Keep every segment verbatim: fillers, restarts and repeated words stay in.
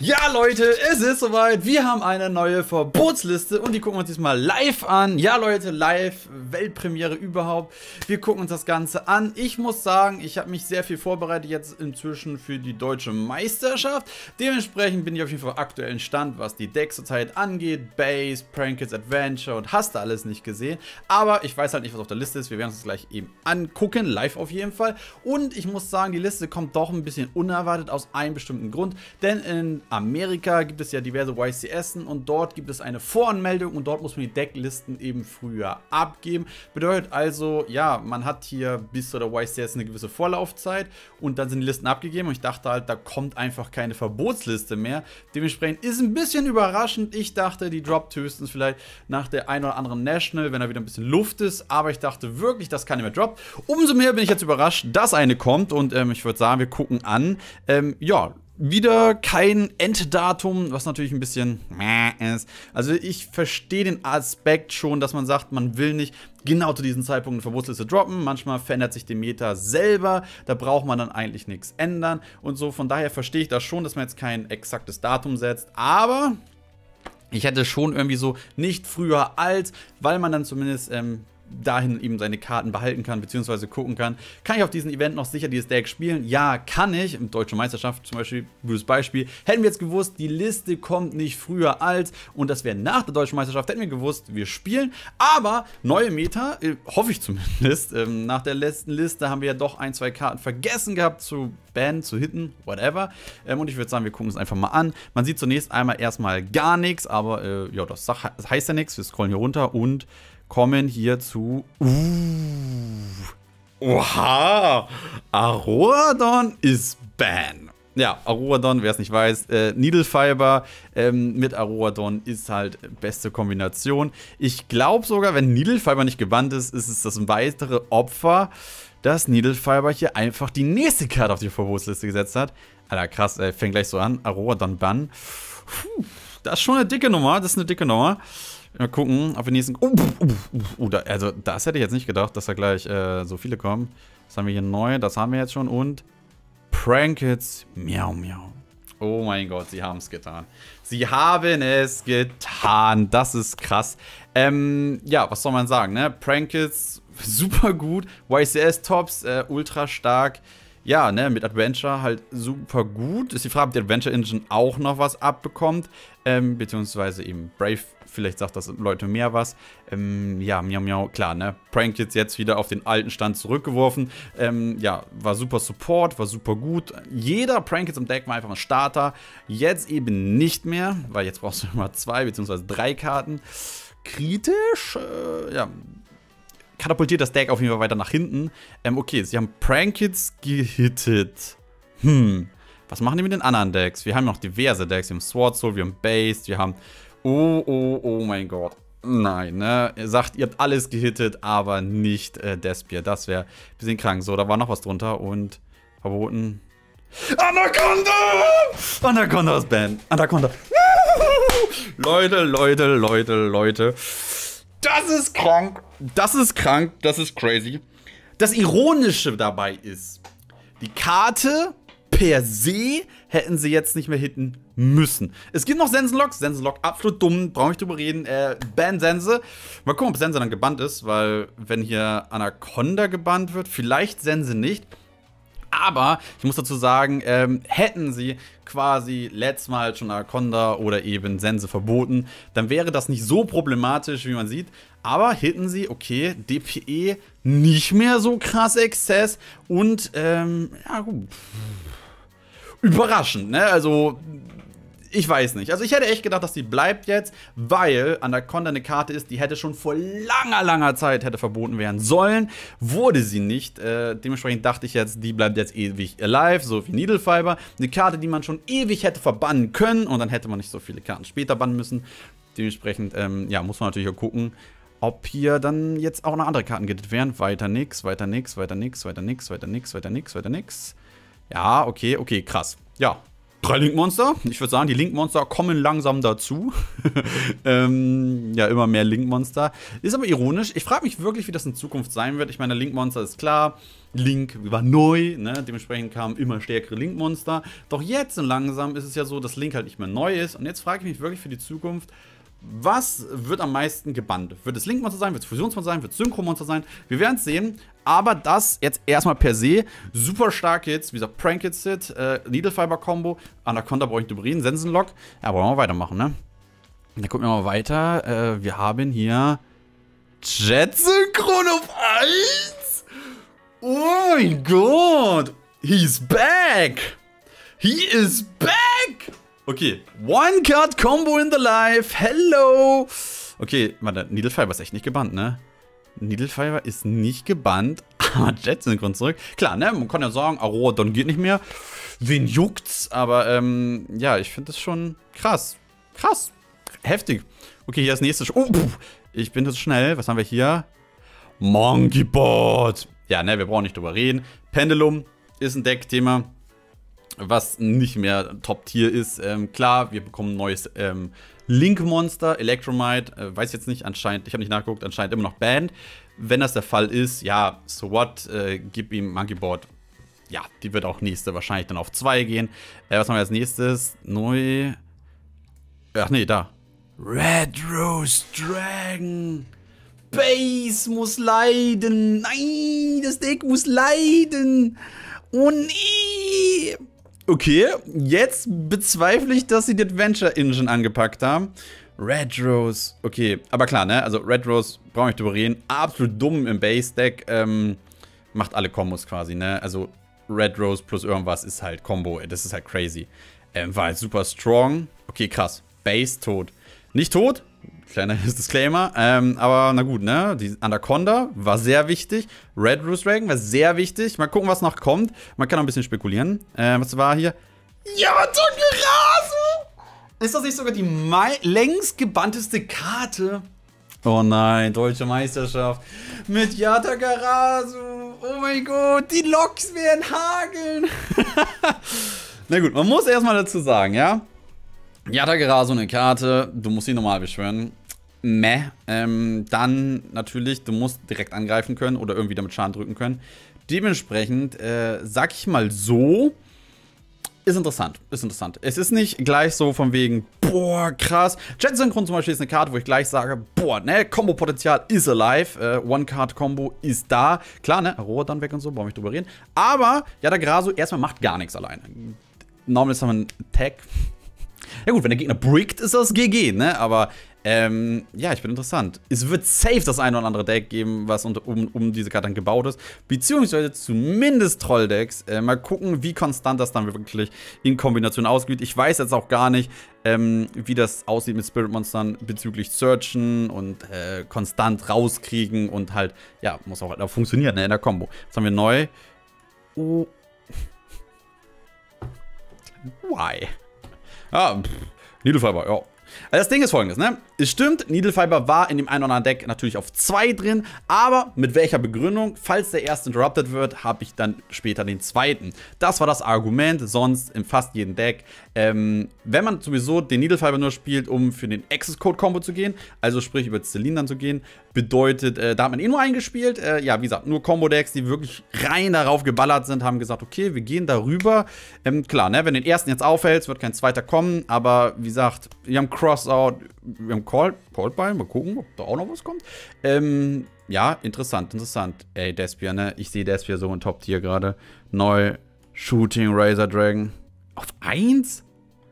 Ja, Leute, es ist soweit. Wir haben eine neue Verbotsliste und die gucken wir uns diesmal live an. Ja, Leute, live, Weltpremiere überhaupt. Wir gucken uns das Ganze an. Ich muss sagen, ich habe mich sehr viel vorbereitet jetzt inzwischen für die deutsche Meisterschaft. Dementsprechend bin ich auf jeden Fall aktuellen Stand, was die Decks zurzeit angeht. Base, Prankits, Adventure und hast du alles nicht gesehen. Aber ich weiß halt nicht, was auf der Liste ist. Wir werden uns das gleich eben angucken, live auf jeden Fall. Und ich muss sagen, die Liste kommt doch ein bisschen unerwartet aus einem bestimmten Grund. Denn in Amerika gibt es ja diverse Y C S und dort gibt es eine Voranmeldung und dort muss man die Decklisten eben früher abgeben. Bedeutet also, ja, man hat hier bis zu der Y C S eine gewisse Vorlaufzeit und dann sind die Listen abgegeben und ich dachte halt, da kommt einfach keine Verbotsliste mehr. Dementsprechend ist ein bisschen überraschend. Ich dachte, die droppt höchstens vielleicht nach der ein oder anderen National, wenn da wieder ein bisschen Luft ist, aber ich dachte wirklich, dass keine mehr droppt. Umso mehr bin ich jetzt überrascht, dass eine kommt und ähm, ich würde sagen, wir gucken an. Ähm, ja, wieder kein Enddatum, was natürlich ein bisschen meh ist. Also ich verstehe den Aspekt schon, dass man sagt, man will nicht genau zu diesem Zeitpunkt eine Verbotsliste droppen. Manchmal verändert sich die Meta selber, da braucht man dann eigentlich nichts ändern und so. Von daher verstehe ich das schon, dass man jetzt kein exaktes Datum setzt, aber ich hätte schon irgendwie so nicht früher als, weil man dann zumindest ähm, dahin eben seine Karten behalten kann, beziehungsweise gucken kann. Kann ich auf diesem Event noch sicher dieses Deck spielen? Ja, kann ich. Im Deutschen Meisterschaft zum Beispiel, gutes Beispiel. Hätten wir jetzt gewusst, die Liste kommt nicht früher als, und das wäre nach der Deutschen Meisterschaft, hätten wir gewusst, wir spielen. Aber neue Meta, äh, hoffe ich zumindest, ähm, nach der letzten Liste haben wir ja doch ein, zwei Karten vergessen gehabt zu bannen, zu hitten, whatever. Ähm, und ich würde sagen, wir gucken es einfach mal an. Man sieht zunächst einmal erstmal gar nichts, aber äh, ja, das, das heißt ja nichts. Wir scrollen hier runter und kommen hier zu. Uh, oha! Aroradon ist Ban. Ja, Aroradon, wer es nicht weiß, äh, Needle Fiber ähm, mit Aroradon ist halt beste Kombination. Ich glaube sogar, wenn Needle Fiber nicht gebannt ist, ist es das weitere Opfer, dass Needle Fiber hier einfach die nächste Karte auf die Verbotsliste gesetzt hat. Alter, krass, ey, fängt gleich so an. Aroradon Ban. Puh, das ist schon eine dicke Nummer, das ist eine dicke Nummer. Mal gucken, auf den nächsten. Uh, uh, uh, uh, da, also, das hätte ich jetzt nicht gedacht, dass da gleich äh, so viele kommen. Das haben wir hier neu, das haben wir jetzt schon. Und Prankits, miau, miau. Oh mein Gott, sie haben es getan. Sie haben es getan. Das ist krass. Ähm, ja, was soll man sagen, ne? Prankits, super gut. Y C S-Tops, äh, ultra stark. Ja, ne, mit Adventure halt super gut. Ist die Frage, ob die Adventure Engine auch noch was abbekommt. Ähm, beziehungsweise eben Brave, vielleicht sagt das Leute mehr was. Ähm, ja, miau, miau, klar, ne. Prank jetzt jetzt wieder auf den alten Stand zurückgeworfen. Ähm, ja, war super Support, war super gut. Jeder Prank jetzt im Deck war einfach ein Starter. Jetzt eben nicht mehr, weil jetzt brauchst du immer zwei, beziehungsweise drei Karten. Kritisch, äh, ja. Katapultiert das Deck auf jeden Fall weiter nach hinten. Ähm, okay, sie haben Prankits gehittet. Hm, was machen die mit den anderen Decks? Wir haben noch diverse Decks. Wir haben Sword Soul, wir haben Base, wir haben... Oh, oh, oh mein Gott. Nein, ne? Ihr sagt, ihr habt alles gehittet, aber nicht äh, Despier. Das wäre ein bisschen krank. So, da war noch was drunter und verboten. Anaconda! Anaconda ist Band. Anaconda. Leute, Leute, Leute, Leute. Das ist krank. Das ist krank. Das ist crazy. Das Ironische dabei ist, die Karte per se hätten sie jetzt nicht mehr hitten müssen. Es gibt noch Sensenlock. Sensenlock, absolut dumm. Brauche ich drüber reden. Äh, Ban Sense. Mal gucken, ob Sense dann gebannt ist, weil wenn hier Anaconda gebannt wird, vielleicht Sense nicht. Aber ich muss dazu sagen, ähm, hätten sie quasi letztes Mal schon Anaconda oder eben Sense verboten, dann wäre das nicht so problematisch, wie man sieht. Aber hitten sie, okay, D P E nicht mehr so krass Exzess und, ähm, ja gut. Überraschend, ne? Also, ich weiß nicht. Also ich hätte echt gedacht, dass die bleibt jetzt, weil Anaconda eine Karte ist, die hätte schon vor langer, langer Zeit hätte verboten werden sollen. Wurde sie nicht. Äh, dementsprechend dachte ich jetzt, die bleibt jetzt ewig alive, so wie Needle Fiber. Eine Karte, die man schon ewig hätte verbannen können und dann hätte man nicht so viele Karten später bannen müssen. Dementsprechend, ähm, ja, muss man natürlich auch gucken, ob hier dann jetzt auch noch andere Karten gehittet werden. Weiter nix, weiter nix, weiter nix, weiter nix, weiter nix, weiter nix, weiter nix. Ja, okay, okay, krass. Ja. Drei Link-Monster. Ich würde sagen, die Link-Monster kommen langsam dazu. ähm, ja, immer mehr Link-Monster. Ist aber ironisch. Ich frage mich wirklich, wie das in Zukunft sein wird. Ich meine, Link-Monster ist klar. Link war neu, ne? Dementsprechend kamen immer stärkere Link-Monster. Doch jetzt und langsam ist es ja so, dass Link halt nicht mehr neu ist. Und jetzt frage ich mich wirklich für die Zukunft, was wird am meisten gebannt? Wird es Link-Monster sein? Wird es Fusionsmonster sein? Wird es Synchro-Monster sein? Wir werden es sehen. Aber das jetzt erstmal per se. Super stark jetzt. Wie gesagt, Prank-It-Sit, äh, Needle-Fiber-Kombo. Anaconda brauche ich nicht drüber reden. Sensenlock. Ja, wollen wir weitermachen, ne? Dann gucken wir mal weiter. Äh, wir haben hier Jet-Synchron auf eins. Oh mein Gott. He's back. He is back. Okay, One-Card-Combo in the Life. Hello. Okay, warte, Needle Fiber ist echt nicht gebannt, ne? Needle Fiber ist nicht gebannt, aber Jet-Synchron zurück. Klar, ne? Man kann ja sagen, Aurora Don geht nicht mehr. Wen juckt's? Aber, ähm, ja, ich finde das schon krass. Krass. Heftig. Okay, hier ist das nächste. Oh, pff. Ich bin das schnell. Was haben wir hier? Monkey Board. Ja, ne, wir brauchen nicht drüber reden. Pendulum ist ein Deck-Thema, was nicht mehr Top-Tier ist. Ähm, klar, wir bekommen ein neues ähm, Link-Monster, Electromite. Äh, weiß jetzt nicht, anscheinend, ich habe nicht nachgeguckt, anscheinend immer noch banned. Wenn das der Fall ist, ja, so what, äh, gib ihm Monkey Board. Ja, die wird auch nächste wahrscheinlich dann auf zwei gehen. Äh, was haben wir als nächstes? Neu. Ach nee, da. Red Rose Dragon. Base muss leiden. Nein, das Deck muss leiden. Oh nee. Okay, jetzt bezweifle ich, dass sie die Adventure Engine angepackt haben. Red Rose. Okay, aber klar, ne? Also Red Rose, brauche ich drüber reden. Absolut dumm im Base-Deck. Ähm, macht alle Kombos quasi, ne? Also Red Rose plus irgendwas ist halt Combo. Das ist halt crazy. Ähm, war halt super strong. Okay, krass. Base tot. Nicht tot. Kleiner Disclaimer. Ähm, aber na gut, ne? Die Anaconda war sehr wichtig. Red Rose Dragon war sehr wichtig. Mal gucken, was noch kommt. Man kann auch ein bisschen spekulieren. Äh, was war hier? Yamato-Garasu! Ist das nicht sogar die längst gebannteste Karte? Oh nein, Deutsche Meisterschaft. Mit Yata-Garasu. Oh mein Gott, die Loks werden hageln. Na gut, man muss erstmal dazu sagen, ja? Yata-Garasu eine Karte. Du musst sie normal beschwören. Meh. Ähm, dann natürlich, du musst direkt angreifen können oder irgendwie damit Schaden drücken können. Dementsprechend, äh, sag ich mal so, ist interessant, ist interessant. Es ist nicht gleich so von wegen, boah, krass. Jet-Synchron zum Beispiel ist eine Karte, wo ich gleich sage, boah, ne, Kombo-Potenzial ist alive. Äh, One-Card-Combo ist da. Klar, ne, Aurora dann weg und so, brauche ich drüber reden. Aber, Yata-Garasu erstmal macht gar nichts alleine. Normal ist ein Tag. Ja gut, wenn der Gegner brickt, ist das G G, ne? Aber, ähm, ja, ich bin interessant. Es wird safe das ein oder andere Deck geben, was um, um diese Karte dann gebaut ist. Beziehungsweise zumindest Trolldecks. Äh, mal gucken, wie konstant das dann wirklich in Kombination ausgeht. Ich weiß jetzt auch gar nicht, ähm, wie das aussieht mit Spirit-Monstern bezüglich Searchen und äh, konstant rauskriegen und halt, ja, muss auch, auch funktionieren, ne, in der Kombo. Was haben wir neu? Oh. Why? Ah, pff, Needle Fiber, ja. Also das Ding ist folgendes, ne? Es stimmt, Needle Fiber war in dem einen oder anderen Deck natürlich auf zwei drin, aber mit welcher Begründung? Falls der erste interrupted wird, habe ich dann später den zweiten. Das war das Argument, sonst in fast jedem Deck. Ähm, wenn man sowieso den Needle Fiber nur spielt, um für den Access Code Combo zu gehen, also sprich über Celine dann zu gehen, bedeutet, äh, da hat man eh nur eingespielt. Äh, ja, wie gesagt, nur Combo-Decks, die wirklich rein darauf geballert sind, haben gesagt, okay, wir gehen darüber. Ähm, klar, ne, wenn den ersten jetzt aufhältst, wird kein zweiter kommen, aber wie gesagt, wir haben Crossout, wir haben Call, Called by, mal gucken, ob da auch noch was kommt. Ähm, ja, interessant, interessant. Ey, Despia, ne, ich sehe Despia so in Top-Tier gerade. Neu, Shooting Razor Dragon. Auf eins?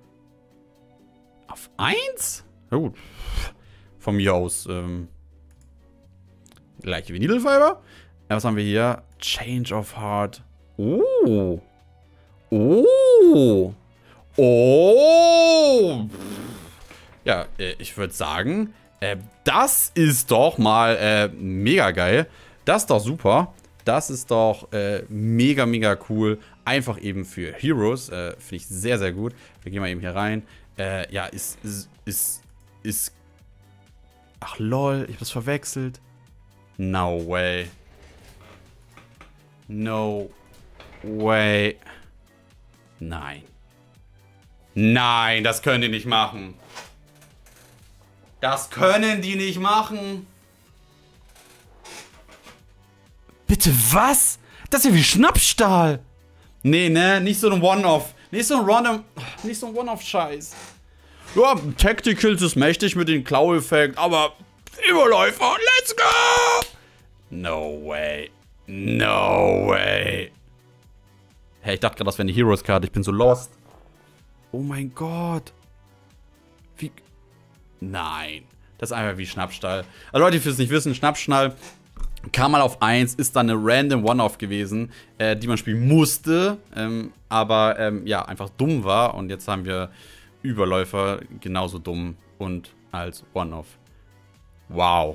Auf eins? Na gut. Von mir aus, ähm, gleiche wie Needle Fiber. Ja, was haben wir hier? Change of Heart. Oh. Oh. Oh. Ja, äh, ich würde sagen, äh, das ist doch mal äh, mega geil. Das ist doch super. Das ist doch äh, mega, mega cool. Einfach eben für Heroes. Äh, Finde ich sehr, sehr gut. Wir gehen mal eben hier rein. Äh, ja, ist, ist, ist, ist... Ach, lol, ich hab das verwechselt. No way. No way. Nein. Nein, das können die nicht machen. Das können die nicht machen. Bitte was? Das ist ja wie Schnappstahl. Nee, ne? Nicht so ein One-Off. Nicht so ein Random. Nicht so ein One-Off-Scheiß. Ja, Tacticals ist mächtig mit dem Klau-Effekt, aber Überläufer, let's go! No way. No way. Hey, ich dachte gerade, das wäre eine Heroes-Karte. Ich bin so lost. Oh mein Gott. Wie. Nein. Das ist einfach wie Schnappstall. Also Leute, die es nicht wissen, Schnappstall kam mal auf eins, ist dann eine random One-Off gewesen, äh, die man spielen musste, ähm, aber ähm, ja, einfach dumm war. Und jetzt haben wir Überläufer genauso dumm und als One-Off. Wow.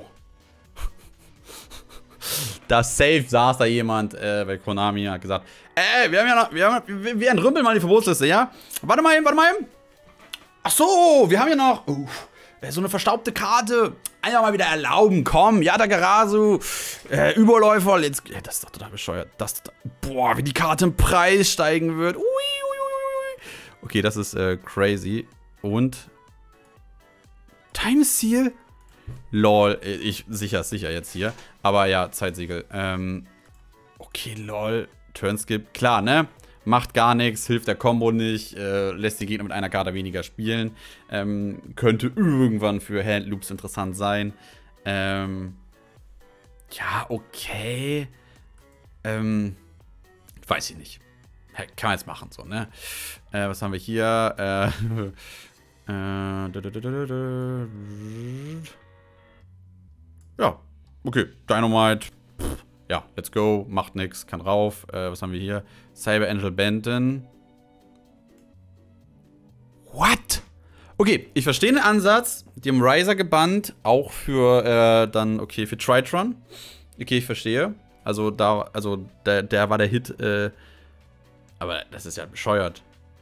Da safe saß da jemand äh, bei Konami hat gesagt, ey, wir haben ja noch, wir, haben, wir, wir entrümpeln mal die Verbotsliste, ja? Warte mal eben, warte mal eben. Ach so, wir haben ja noch uh, so eine verstaubte Karte. Einfach mal wieder erlauben, komm, Yata Garasu, äh, Überläufer, let's, ja, das ist doch total bescheuert. Das, boah, wie die Karte im Preis steigen wird. Ui, ui, ui, ui. Okay, das ist äh, crazy. Und Time Seal? Lol, ich sicher, sicher jetzt hier. Aber ja, Zeitsiegel. Ähm, okay, lol. Turnskip, klar, ne? Macht gar nichts, hilft der Combo nicht, äh, lässt die Gegner mit einer Karte weniger spielen. Ähm, könnte irgendwann für Handloops interessant sein. Ähm, ja, okay. Ähm, weiß ich nicht. Kann man jetzt machen, so, ne? Äh, was haben wir hier? Äh, äh, ja, okay. Dynamite. Pff, ja, let's go. Macht nix, kann rauf. Äh, was haben wir hier? Cyber Angel Benton. What? Okay, ich verstehe den Ansatz. Die haben Riser gebannt. Auch für, äh, dann, okay, für Tritron. Okay, ich verstehe. Also, da, also, der, der war der Hit, äh, aber das ist ja bescheuert.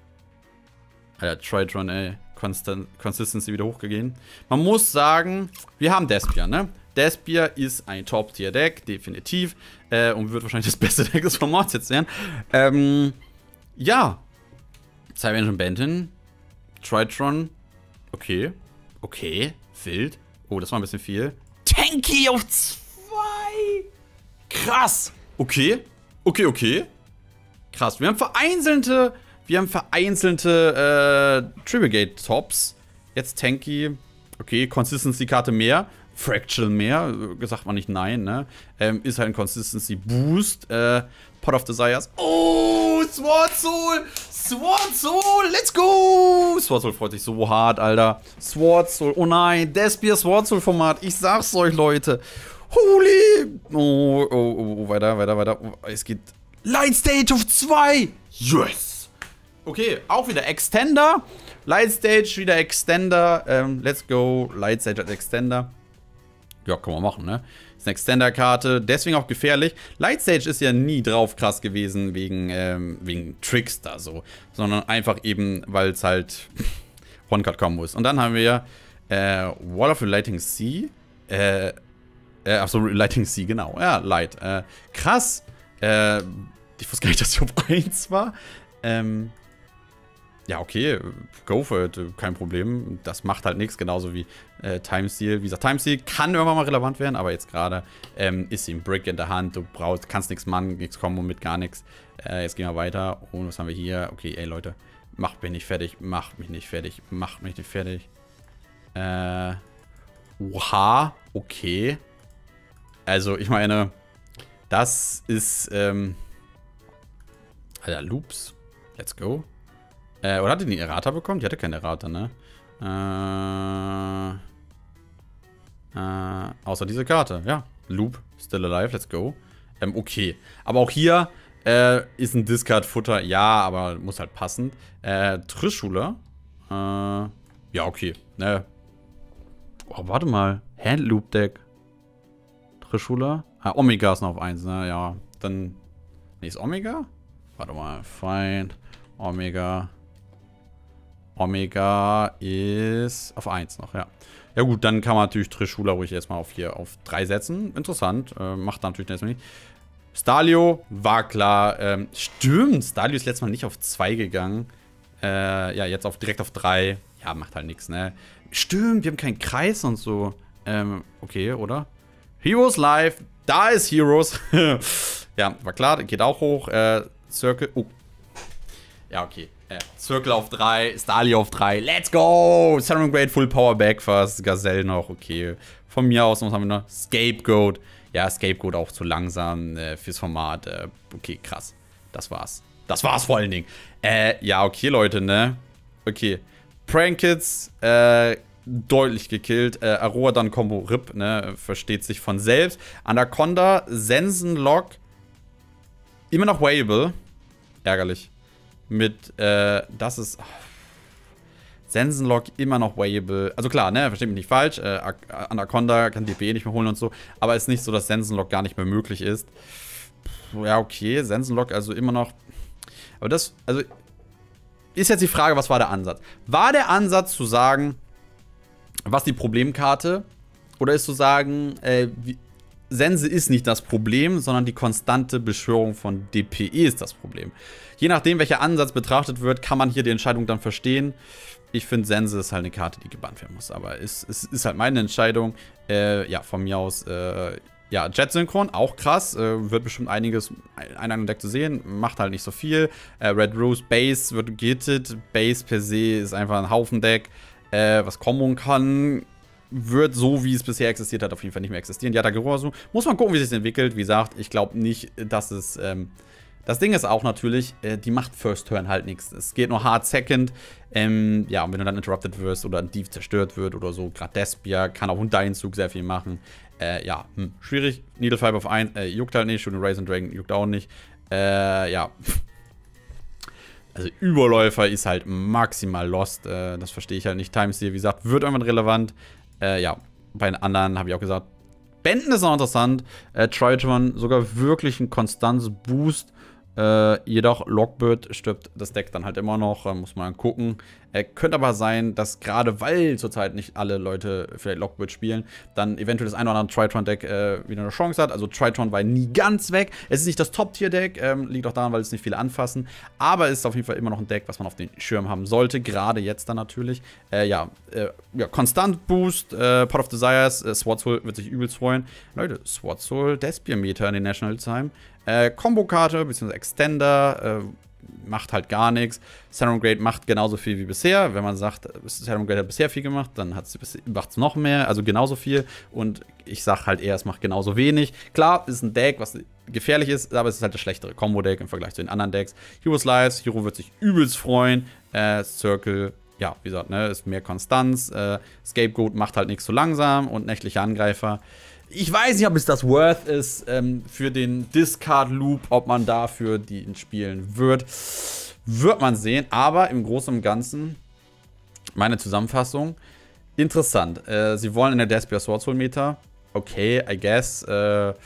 Alter, Tritron, ey. Constant, Consistency wieder hochgegangen. Man muss sagen, wir haben Despia, ne? Despia ist ein Top-Tier-Deck, definitiv. Äh, und wird wahrscheinlich das beste Deck des Formats jetzt werden. Ähm, ja. Cyber Angel Benton. Tritron. Okay. Okay. Wild. Oh, das war ein bisschen viel. Tanky auf zwei. Krass. Okay. Okay, okay. Krass. Wir haben vereinzelte, wir haben vereinzelte äh, Tribigate-Tops. Jetzt Tanky. Okay, Consistency-Karte mehr. Fractal mehr, gesagt man nicht nein, ne? Ähm, ist halt ein Consistency Boost. Äh, Pot of Desires. Oh, Sword Soul! Sword Soul, let's go! Sword Soul freut sich so hart, Alter. Sword Soul, oh nein, Despia Sword Soul Format. Ich sag's euch, Leute. Holy! Oh, oh, oh, oh, weiter, weiter, weiter. Oh, es geht. Light Stage auf zwei! Yes! Okay, auch wieder Extender. Light Stage, wieder Extender. Ähm, let's go. Light Stage als Extender. Ja, kann man machen, ne? Ist eine Extender-Karte, deswegen auch gefährlich. Lightstage ist ja nie drauf krass gewesen wegen, ähm, wegen Trickster so. Sondern einfach eben, weil es halt One-Card-Combo ist. Und dann haben wir äh, Wall of Lighting Sea. Äh, äh, achso, Lighting Sea, genau. Ja, Light. Äh, krass. Äh, ich wusste gar nicht, dass sie auf eins war. Ähm, ja, okay, go for it, kein Problem. Das macht halt nichts, genauso wie äh, Time Seal. Wie gesagt, Time Seal kann irgendwann mal relevant werden, aber jetzt gerade ähm, ist sie ein Brick in der Hand. Du brauchst, kannst nichts machen, nichts kommen mit gar nichts. Äh, jetzt gehen wir weiter. Und was haben wir hier? Okay, ey Leute, macht mich nicht fertig, macht mich nicht fertig, macht mich nicht fertig. Äh, oha, okay. Also, ich meine, das ist, ähm, Alter, Loops. Let's go. Äh, oder hat die eine Errata bekommen? Die hatte keine Errata, ne? Äh, äh, außer diese Karte, ja. Loop, still alive, let's go. Ähm, okay. Aber auch hier äh, ist ein Discard-Futter, ja, aber muss halt passen. Äh, Trischula. Äh, ja, okay. Ne. Oh, warte mal. Handloop-Deck. Trischula. Ah, Omega ist noch auf eins, ne? Ja. Dann. Nee, ist Omega? Warte mal. Find. Omega. Omega ist auf eins noch, ja. Ja gut, dann kann man natürlich Trischula ruhig erstmal auf hier auf drei setzen. Interessant. Äh, macht natürlich erstmal nicht. Stalio war klar. Ähm, stimmt, Stalio ist letztes Mal nicht auf zwei gegangen. Äh, ja, jetzt auf, direkt auf drei. Ja, macht halt nichts, ne? Stimmt, wir haben keinen Kreis und so. Ähm, okay, oder? Heroes Live. Da ist Heroes. Ja, war klar, geht auch hoch. Äh, Circle. Oh. Ja, okay. Äh, Circle auf drei, Starly auf drei. Let's go! Sarengrade, Full Power Backfast, Gazelle noch, okay. Von mir aus, was haben wir noch? Scapegoat. Ja, Scapegoat auch zu langsam äh, fürs Format. Äh, okay, krass. Das war's. Das war's vor allen Dingen. Äh, ja, okay, Leute, ne? Okay. Prankits, äh, deutlich gekillt. Äh, Aroa dann Combo R I P, ne? Versteht sich von selbst. Anaconda, Sensenlock. Immer noch Wayable. Ärgerlich. Mit, äh, das ist. Oh. Sensenlock immer noch Wayable. Also klar, ne, versteht mich nicht falsch. Äh, Anaconda kann D P E nicht mehr holen und so. Aber es ist nicht so, dass Sensenlock gar nicht mehr möglich ist. Ja, okay. Sensenlock also immer noch. Aber das, also. Ist jetzt die Frage, was war der Ansatz? War der Ansatz zu sagen, was die Problemkarte? Oder ist zu sagen, äh, wie, Sense ist nicht das Problem, sondern die konstante Beschwörung von D P E ist das Problem. Je nachdem, welcher Ansatz betrachtet wird, kann man hier die Entscheidung dann verstehen. Ich finde, Sense ist halt eine Karte, die gebannt werden muss. Aber es, es ist halt meine Entscheidung. Äh, ja, von mir aus, äh, ja, Jet-Synchron, auch krass. Äh, wird bestimmt einiges in einem Deck zu sehen. Macht halt nicht so viel. Äh, Red Rose Base wird gittet. Base per se ist einfach ein Haufen-Deck, äh, was komboen kann. Wird so, wie es bisher existiert hat, auf jeden Fall nicht mehr existieren. Ja, Yatagarasu. Muss man gucken, wie es sich entwickelt. Wie gesagt, ich glaube nicht, dass es. Ähm, das Ding ist auch natürlich, äh, die macht First Turn halt nichts. Es geht nur Hard Second. Ähm, ja, und wenn du dann interrupted wirst oder ein Div zerstört wird oder so, gerade Despia kann auch unter einen Zug sehr viel machen. Äh, ja, hm, schwierig. Needle Five auf eins, äh, juckt halt nicht. Shooting Raisin Dragon juckt auch nicht. Äh, ja. Also Überläufer ist halt maximal lost. Äh, das verstehe ich halt nicht. Timesteal, wie gesagt, wird irgendwann relevant. Äh, ja, bei den anderen habe ich auch gesagt, Benden ist noch interessant. Äh, Tritron sogar wirklich ein Konstanz-Boost. Äh, jedoch Lockbird stirbt das Deck dann halt immer noch, äh, muss man gucken. Äh, könnte aber sein, dass gerade weil zurzeit nicht alle Leute vielleicht Lockbird spielen, dann eventuell das ein oder andere Tritron-Deck äh, wieder eine Chance hat. Also Tritron war nie ganz weg. Es ist nicht das Top-Tier-Deck, ähm, liegt auch daran, weil es nicht viele anfassen. Aber es ist auf jeden Fall immer noch ein Deck, was man auf den Schirm haben sollte. Gerade jetzt dann natürlich. Äh, ja, äh, ja, Konstant Boost, äh, Pot of Desires, äh, Sword Soul wird sich übelst freuen. Leute, Sword Soul, Despia-Meter in den National Time. Äh, Combo-Karte, bzw. Extender, äh, macht halt gar nichts. Sarengrade macht genauso viel wie bisher. Wenn man sagt, Sarengrade hat bisher viel gemacht, dann macht es noch mehr, also genauso viel. Und ich sag halt eher, es macht genauso wenig. Klar, es ist ein Deck, was gefährlich ist, aber es ist halt das schlechtere Combo-Deck im Vergleich zu den anderen Decks. Heroes Lives, Hero wird sich übelst freuen. Äh, Circle, ja, wie gesagt, ne, ist mehr Konstanz. Äh, Scapegoat macht halt nichts zu langsam und nächtliche Angreifer. Ich weiß nicht, ob es das worth ist ähm, für den Discard-Loop, ob man dafür die spielen wird. Wird man sehen, aber im Großen und Ganzen, meine Zusammenfassung, interessant. Äh, sie wollen in der Despia Sword Soul Meta. Okay, I guess. Äh,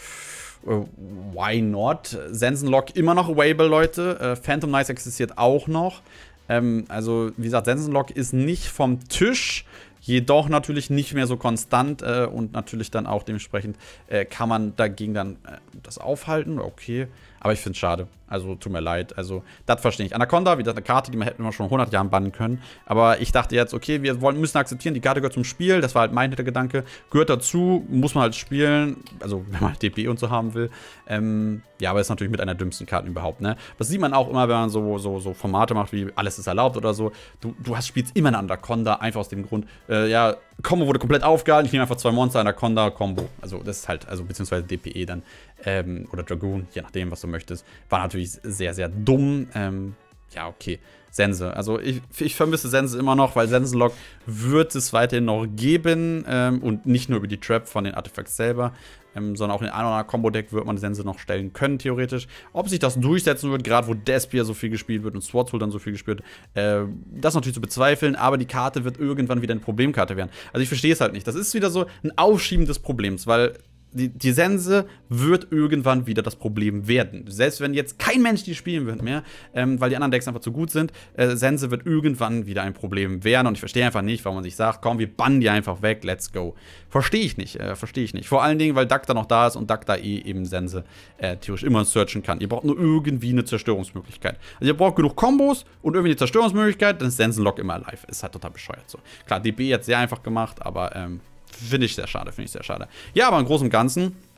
why not? Sensenlock immer noch Wayable, Leute. Äh, Phantom Knights existiert auch noch. Ähm, also, wie gesagt, Sensenlock ist nicht vom Tisch. Jedoch natürlich nicht mehr so konstant äh, und natürlich dann auch dementsprechend äh, kann man dagegen dann äh, das aufhalten. Okay, aber ich finde es schade. Also tut mir leid. Also das verstehe ich. Anaconda, wie das eine Karte, die man hätten wir schon hundert Jahren bannen können. Aber ich dachte jetzt, okay, wir wollen, müssen akzeptieren, die Karte gehört zum Spiel. Das war halt mein Gedanke. Gehört dazu, muss man halt spielen. Also wenn man D P E und so haben will. Ähm, ja, aber ist natürlich mit einer der dümmsten Karten überhaupt, ne? Das sieht man auch immer, wenn man so, so, so Formate macht, wie alles ist erlaubt oder so. Du, du hast, spielst immer eine Anaconda, einfach aus dem Grund, äh, ja, Combo wurde komplett aufgehalten. Ich nehme einfach zwei Monster, Anaconda, Combo. Also das ist halt, also beziehungsweise D P E dann. Ähm, oder Dragoon, je nachdem, was du möchtest. War natürlich sehr, sehr dumm. Ähm, ja, okay. Sense. Also ich, ich vermisse Sense immer noch, weil Sensenlock wird es weiterhin noch geben. Ähm, und nicht nur über die Trap von den Artefacts selber, ähm, sondern auch in einem oder anderen Combo-Deck wird man Sense noch stellen können, theoretisch. Ob sich das durchsetzen wird, gerade wo Despia so viel gespielt wird und Sword Soul dann so viel gespielt wird, äh, das ist natürlich zu bezweifeln, aber die Karte wird irgendwann wieder eine Problemkarte werden. Also ich verstehe es halt nicht. Das ist wieder so ein Aufschieben des Problems, weil Die, die Sense wird irgendwann wieder das Problem werden. Selbst wenn jetzt kein Mensch die spielen wird mehr, ähm, weil die anderen Decks einfach zu gut sind, äh, Sense wird irgendwann wieder ein Problem werden. Und ich verstehe einfach nicht, warum man sich sagt, komm, wir bannen die einfach weg, let's go. Verstehe ich nicht, äh, verstehe ich nicht. Vor allen Dingen, weil Dagda noch da ist und Dagda eh eben Sense äh, theoretisch immer searchen kann. Ihr braucht nur irgendwie eine Zerstörungsmöglichkeit. Also ihr braucht genug Kombos und irgendwie eine Zerstörungsmöglichkeit, dann ist Sensenlock immer alive. Ist halt total bescheuert so. Klar, D B jetzt sehr einfach gemacht, aber ähm, finde ich sehr schade, finde ich sehr schade. Ja, aber im Großen und Ganzen,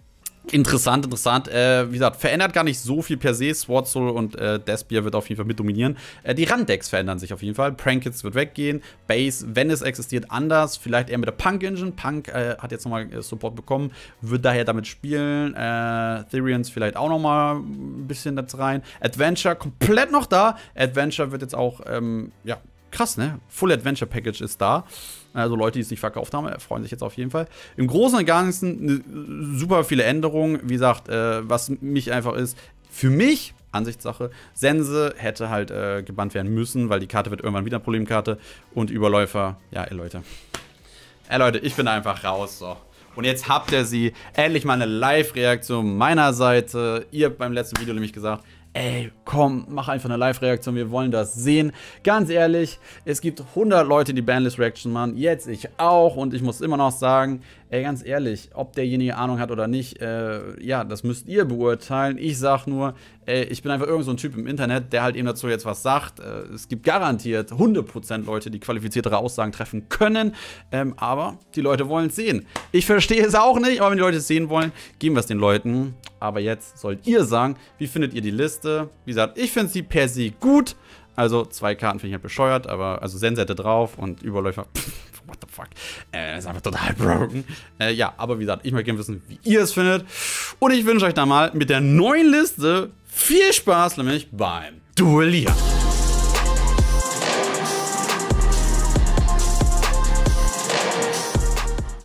Interessant, interessant. Äh, wie gesagt, verändert gar nicht so viel per se. Sword Soul und äh, Deathspear wird auf jeden Fall mit dominieren. Äh, die Randdecks verändern sich auf jeden Fall. Prankits wird weggehen. Base, wenn es existiert, anders. Vielleicht eher mit der Punk Engine. Punk äh, hat jetzt nochmal äh, Support bekommen. Wird daher damit spielen. Äh, Therians vielleicht auch nochmal ein bisschen jetzt rein. Adventure komplett noch da. Adventure wird jetzt auch, ähm, ja, krass, ne? Full Adventure Package ist da. Also Leute, die es nicht verkauft haben, freuen sich jetzt auf jeden Fall. Im Großen und Ganzen super viele Änderungen. Wie gesagt, äh, was mich einfach ist, für mich, Ansichtssache, Sense hätte halt äh, gebannt werden müssen, weil die Karte wird irgendwann wieder Problemkarte. Und Überläufer, ja, ey Leute. Ey Leute, ich bin einfach raus, so. Und jetzt habt ihr sie. Endlich mal eine Live-Reaktion meiner Seite. Ihr habt beim letzten Video nämlich gesagt, ey, komm, mach einfach eine Live-Reaktion, wir wollen das sehen. Ganz ehrlich, es gibt hundert Leute, die Banlist-Reaction machen, jetzt ich auch. Und ich muss immer noch sagen, ey, ganz ehrlich, ob derjenige Ahnung hat oder nicht, äh, ja, das müsst ihr beurteilen. Ich sag nur, ey, ich bin einfach irgend so ein Typ im Internet, der halt eben dazu jetzt was sagt. Äh, es gibt garantiert hundert Prozent Leute, die qualifiziertere Aussagen treffen können. Ähm, aber die Leute wollen es sehen. Ich verstehe es auch nicht, aber wenn die Leute es sehen wollen, geben wir es den Leuten. Aber jetzt sollt ihr sagen, wie findet ihr die Liste? Wie gesagt, ich finde sie per se gut. Also zwei Karten finde ich halt bescheuert, aber also Sense hätte drauf und Überläufer, pff, what the fuck. Äh, ist einfach total broken. Äh, ja, aber wie gesagt, ich möchte gerne wissen, wie ihr es findet. Und ich wünsche euch dann mal mit der neuen Liste viel Spaß, nämlich beim Duellieren.